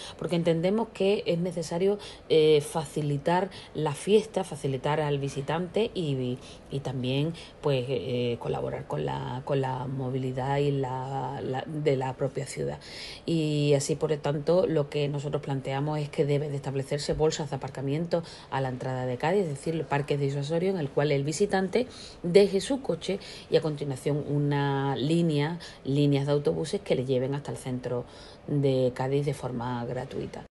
porque entendemos que es necesario facilitar la fiesta, facilitar al visitante y también pues colaborar con la movilidad y de la propia ciudad. Y así, por lo tanto, lo que nosotros planteamos es que debe de establecerse bolsas de aparcamiento a la entrada de Cádiz, es decir, el parque disuasorio en el cual el visitante deje su coche y a continuación líneas de autobuses que le lleven hasta el centro de Cádiz de forma gratuita.